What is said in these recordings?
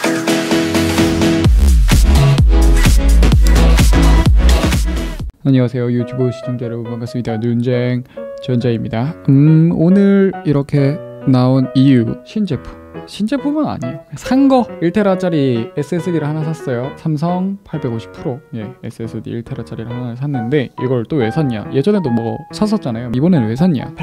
안녕하세요 유튜브 시청자 여러분, 반갑습니다. 눈쟁 전자입니다. 오늘 이렇게 나온 이유, 신제품은 아니에요. 산 거 1TB짜리 SSD를 하나 샀어요. 삼성 850 프로 SSD 1TB짜리를 하나 샀는데, 이걸 또 왜 샀냐, 예전에도 뭐 샀었잖아요. 이번에는 왜 샀냐,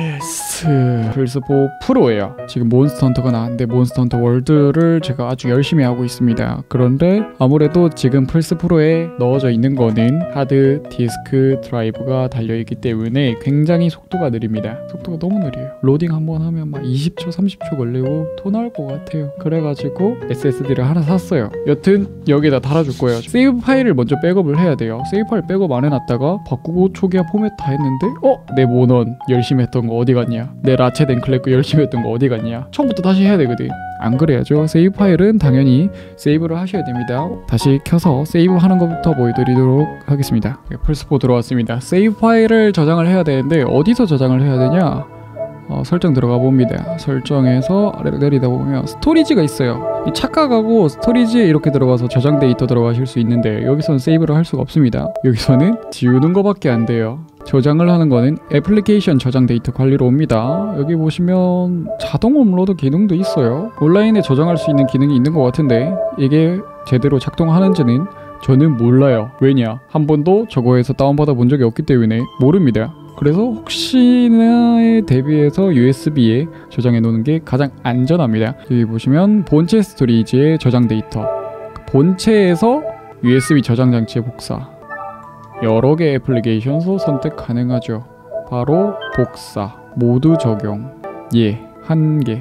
플스4 프로예요. 지금 몬스터 헌터가 나왔는데 몬스터 헌터 월드를 제가 아주 열심히 하고 있습니다. 그런데 아무래도 지금 플스 프로에 넣어져 있는 거는 하드 디스크 드라이브가 달려있기 때문에 굉장히 속도가 느립니다. 속도가 너무 느려요. 로딩 한번 하면 막 20초 30초 걸리고 토 나올 것 같아요. 그래가지고 SSD를 하나 샀어요. 여튼 여기다 달아줄 거예요. 세이브 파일을 먼저 백업을 해야 돼요. 세이브 파일 백업 안 해놨다가 바꾸고 초기화 포맷 다 했는데 내 모넌 열심히 했던 거 어디 갔냐, 내 라쳇 앤 클랭크 열심히 했던 거 어디 갔냐, 처음부터 다시 해야 되거든. 안 그래야죠. 세이브 파일은 당연히 세이브를 하셔야 됩니다. 다시 켜서 세이브 하는 것부터 보여드리도록 하겠습니다. 플스4 들어왔습니다. 세이브 파일을 저장을 해야 되는데 어디서 저장을 해야 되냐, 설정 들어가 봅니다. 설정에서 아래로 내리다 보면 스토리지가 있어요. 이 착각하고 스토리지에 이렇게 들어가서 저장 데이터 들어가실 수 있는데, 여기서는 세이브를 할 수가 없습니다. 여기서는 지우는 거밖에 안 돼요. 저장을 하는 거는 애플리케이션 저장 데이터 관리로 옵니다. 여기 보시면 자동 업로드 기능도 있어요. 온라인에 저장할 수 있는 기능이 있는 것 같은데 이게 제대로 작동하는지는 저는 몰라요. 왜냐, 한 번도 저거에서 다운받아 본 적이 없기 때문에 모릅니다. 그래서 혹시나에 대비해서 USB에 저장해 놓는 게 가장 안전합니다. 여기 보시면 본체 스토리지의 저장 데이터, 본체에서 USB 저장 장치의 복사, 여러 개 애플리케이션소 선택 가능하죠. 바로 복사, 모두 적용, 한 개.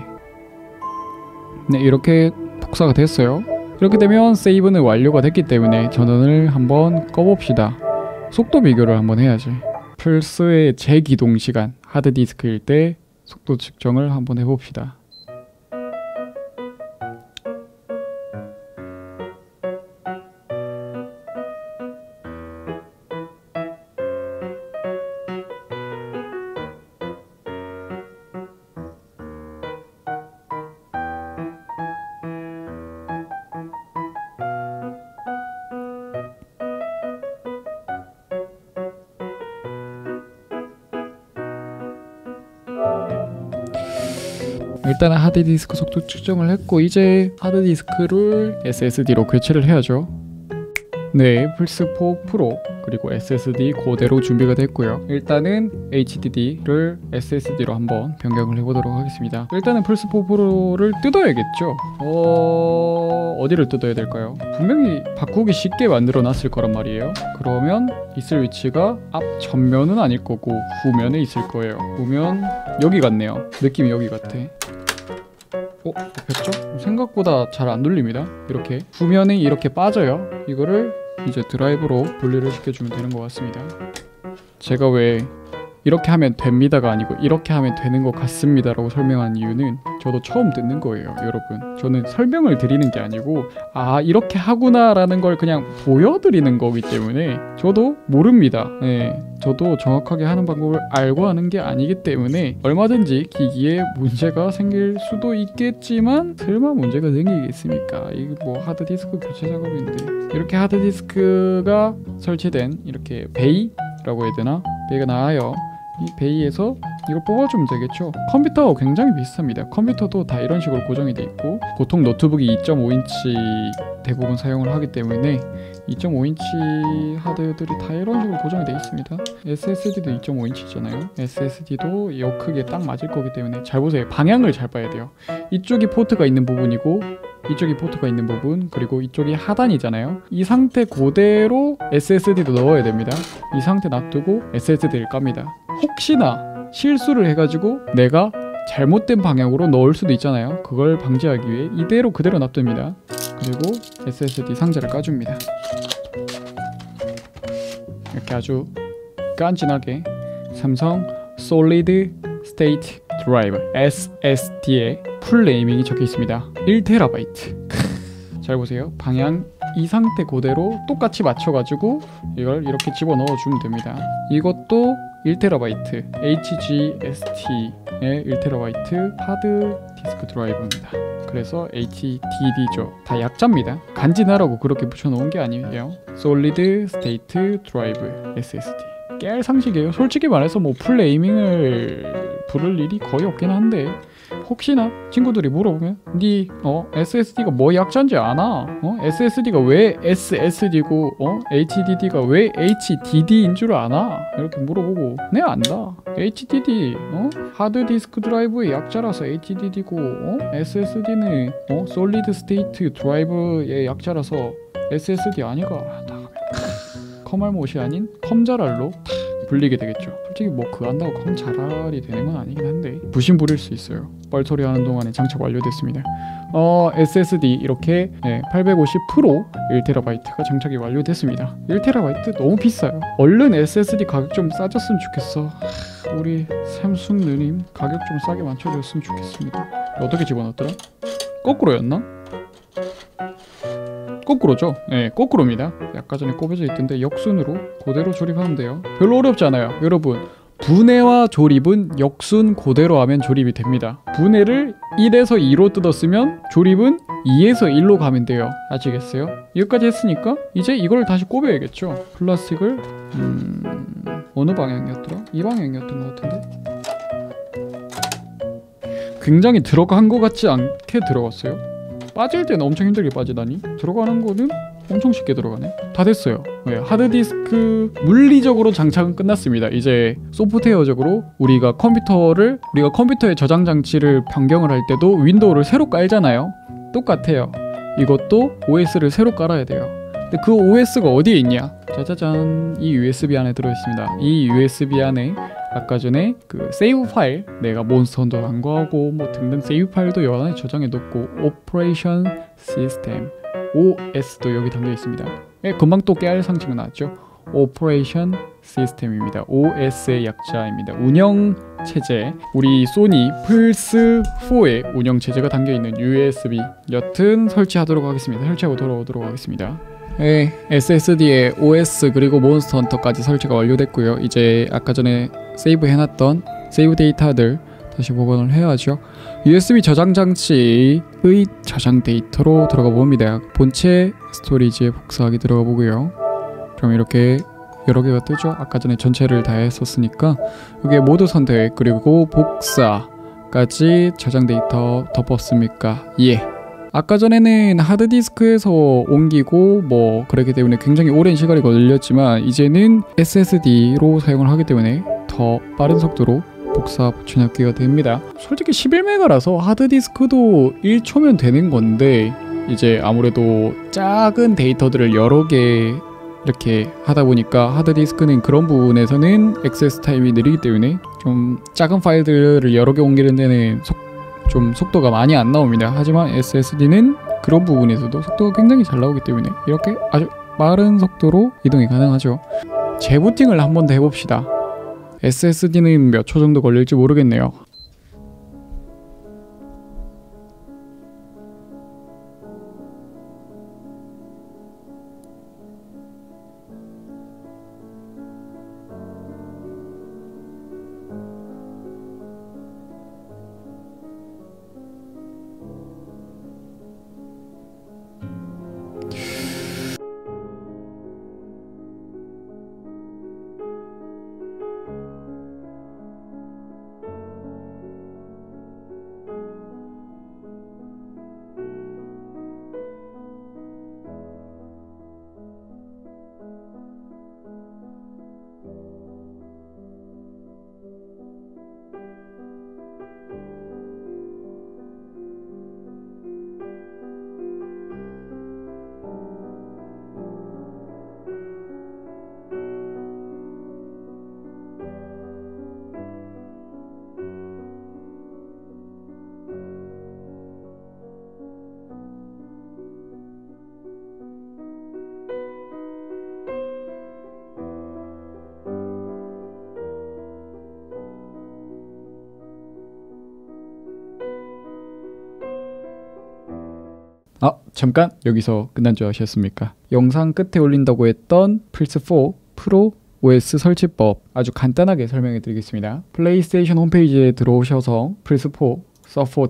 네, 이렇게 복사가 됐어요. 이렇게 되면 세이브는 완료가 됐기 때문에 전원을 한번 꺼봅시다. 속도 비교를 한번 해야지. 플스의 재기동 시간, 하드디스크일 때 속도 측정을 한번 해봅시다. 일단은 하드디스크 속도 측정을 했고, 이제 하드디스크를 SSD로 교체를 해야죠. 네, 플스4 프로 그리고 SSD 그대로 준비가 됐고요. 일단은 HDD를 SSD로 한번 변경을 해보도록 하겠습니다. 일단은 플스4 프로를 뜯어야겠죠. 어디를 뜯어야 될까요? 분명히 바꾸기 쉽게 만들어 놨을 거란 말이에요. 그러면 있을 위치가 앞 전면은 아닐 거고 후면에 있을 거예요. 후면 여기 같네요. 느낌이 여기 같아. 잡혔죠? 생각보다 잘 안 눌립니다. 이렇게 후면이 이렇게 빠져요. 이거를 이제 드라이브로 분리를 시켜주면 되는 것 같습니다. 제가 왜 이렇게 하면 됩니다가 아니고 이렇게 하면 되는 것 같습니다 라고 설명한 이유는 저도 처음 듣는 거예요, 여러분. 저는 설명을 드리는 게 아니고 이렇게 하구나 라는 걸 그냥 보여드리는 거기 때문에 저도 모릅니다. 네, 저도 정확하게 하는 방법을 알고 하는 게 아니기 때문에 얼마든지 기기에 문제가 생길 수도 있겠지만 설마 문제가 생기겠습니까? 이거 뭐 하드디스크 교체 작업인데. 이렇게 하드디스크가 설치된 이렇게 베이라고 해야 되나? 베이가 나와요. 이 베이에서 이걸 뽑아주면 되겠죠. 컴퓨터와 굉장히 비슷합니다. 컴퓨터도 다 이런 식으로 고정이 돼 있고, 보통 노트북이 2.5인치 대부분 사용을 하기 때문에 2.5인치 하드들이 다 이런 식으로 고정이 돼 있습니다. SSD도 2.5인치잖아요. SSD도 이 크기에 딱 맞을 거기 때문에 잘 보세요. 방향을 잘 봐야 돼요. 이쪽이 포트가 있는 부분이고 이쪽이 포트가 있는 부분, 그리고 이쪽이 하단이잖아요. 이 상태 그대로 SSD도 넣어야 됩니다. 이 상태 놔두고 SSD를 깝니다. 혹시나 실수를 해가지고 내가 잘못된 방향으로 넣을 수도 있잖아요. 그걸 방지하기 위해 이대로 그대로 놔둡니다. 그리고 SSD 상자를 까줍니다. 이렇게 아주 깐진하게 삼성 Solid State Drive SSD에 풀 네이밍이 적혀 있습니다. 1TB. 잘 보세요. 방향 이 상태 그대로 똑같이 맞춰가지고 이걸 이렇게 집어넣어 주면 됩니다. 이것도 1TB HGST의 1TB 하드 디스크 드라이브입니다. 그래서 HDD죠. 다 약자입니다. 간지나라고 그렇게 붙여놓은 게 아니에요. 솔리드 스테이트 드라이브 SSD. 깨알 상식이에요. 솔직히 말해서 뭐 풀네이밍을 부를 일이 거의 없긴 한데 혹시나 친구들이 물어보면 니 SSD가 뭐 약자인지 아나? SSD가 왜 SSD고 HDD가 왜 HDD인 줄 아나? 이렇게 물어보고 네 안다. HDD 하드디스크 드라이브의 약자라서 HDD고 SSD는 솔리드 스테이트 드라이브의 약자라서 SSD 아니가. 컴알못이 아닌 컴자랄로 불리게 되겠죠. 솔직히 뭐 그거 한다고 컴자랄이 되는 건 아니긴 한데 부심 부릴 수 있어요. 뻘소리 하는 동안에 장착 완료됐습니다. SSD 이렇게 850 프로 1TB가 장착이 완료됐습니다. 1TB 너무 비싸요. 얼른 SSD 가격 좀 싸졌으면 좋겠어. 우리 샘순 누님 가격 좀 싸게 맞춰줬으면 좋겠습니다. 어떻게 집어넣었더라? 거꾸로였나? 거꾸로죠? 네, 거꾸로입니다. 아까 전에 꼽혀져 있던데 역순으로 그대로 조립하면 돼요. 별로 어렵지 않아요. 여러분, 분해와 조립은 역순 그대로 하면 조립이 됩니다. 분해를 1에서 2로 뜯었으면 조립은 2에서 1로 가면 돼요. 아시겠어요? 여기까지 했으니까 이제 이걸 다시 꼽아야겠죠. 플라스틱을 어느 방향이었더라? 이 방향이었던 것 같은데 굉장히 들어간 것 같지 않게 들어갔어요. 빠질 때는 엄청 힘들게 빠지다니 들어가는 거는 엄청 쉽게 들어가네. 다 됐어요. 하드디스크 물리적으로 장착은 끝났습니다. 이제 소프트웨어적으로 우리가 컴퓨터의 저장 장치를 변경을 할 때도 윈도우를 새로 깔잖아요. 똑같아요. 이것도 OS를 새로 깔아야 돼요. 근데 그 OS가 어디에 있냐? 짜자잔, 이 USB 안에 들어있습니다. 이 USB 안에 아까 전에 그 세이브 파일, 내가 몬스터 간거하고 뭐 등등 세이브 파일도 여 안에 저장해 놓고 오퍼레이션 시스템 OS도 여기 담겨 있습니다. 금방 또 깨알 상징이 나왔죠. 오퍼레이션 시스템입니다. OS의 약자입니다. 운영 체제. 우리 소니 플스 4의 운영 체제가 담겨 있는 USB. 여튼 설치하도록 하겠습니다. 설치하고 돌아오도록 하겠습니다. SSD에 OS 그리고 몬스터 헌터까지 설치가 완료됐고요. 이제 아까 전에 세이브 해놨던 세이브 데이터들 다시 복원을 해야죠. USB 저장 장치의 저장 데이터로 들어가 봅니다. 본체 스토리지에 복사하기 들어가 보고요. 그럼 이렇게 여러 개가 뜨죠. 아까 전에 전체를 다 했었으니까 여기에 모드 선택 그리고 복사까지 저장 데이터 덮었습니까? 예. 아까 전에는 하드디스크에서 옮기고 뭐 그렇기 때문에 굉장히 오랜 시간이 걸렸지만 이제는 SSD로 사용을 하기 때문에 더 빠른 속도로 복사 붙여넣기가 됩니다. 솔직히 11메가라서 하드디스크도 1초면 되는 건데 이제 아무래도 작은 데이터들을 여러 개 이렇게 하다 보니까 하드디스크는 그런 부분에서는 액세스 타임이 느리기 때문에 좀 작은 파일들을 여러 개 옮기는 데는 좀 속도가 많이 안 나옵니다. 하지만 SSD는 그런 부분에서도 속도가 굉장히 잘 나오기 때문에 이렇게 아주 빠른 속도로 이동이 가능하죠. 재부팅을 한번 더 해봅시다. SSD는 몇 초 정도 걸릴지 모르겠네요. 잠깐 여기서 끝난 줄 아셨습니까? 영상 끝에 올린다고 했던 플스4 프로 OS 설치법 아주 간단하게 설명해 드리겠습니다. 플레이스테이션 홈페이지에 들어오셔서 플스4 서포트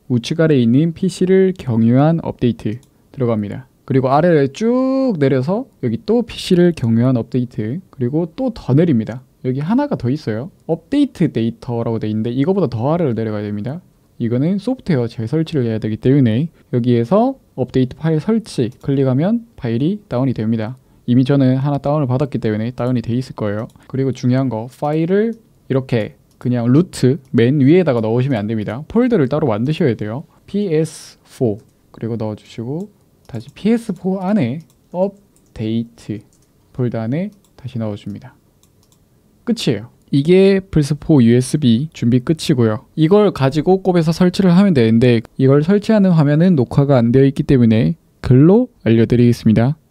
우측 아래에 있는 PC를 경유한 업데이트 들어갑니다. 그리고 아래를 쭉 내려서 여기 또 PC를 경유한 업데이트, 그리고 또 더 내립니다. 여기 하나가 더 있어요. 업데이트 데이터라고 되어 있는데 이거보다 더 아래로 내려가야 됩니다. 이거는 소프트웨어 재설치를 해야 되기 때문에 여기에서 업데이트 파일 설치 클릭하면 파일이 다운이 됩니다. 이미 저는 하나 다운을 받았기 때문에 다운이 돼 있을 거예요. 그리고 중요한 거, 파일을 이렇게 그냥 루트 맨 위에다가 넣으시면 안 됩니다. 폴더를 따로 만드셔야 돼요. PS4 그리고 넣어주시고 다시 PS4 안에 업데이트 폴더 안에 다시 넣어줍니다. 끝이에요. 이게 플스4 USB 준비 끝이고요. 이걸 가지고 꼽에서 설치를 하면 되는데 이걸 설치하는 화면은 녹화가 안 되어 있기 때문에 글로 알려드리겠습니다.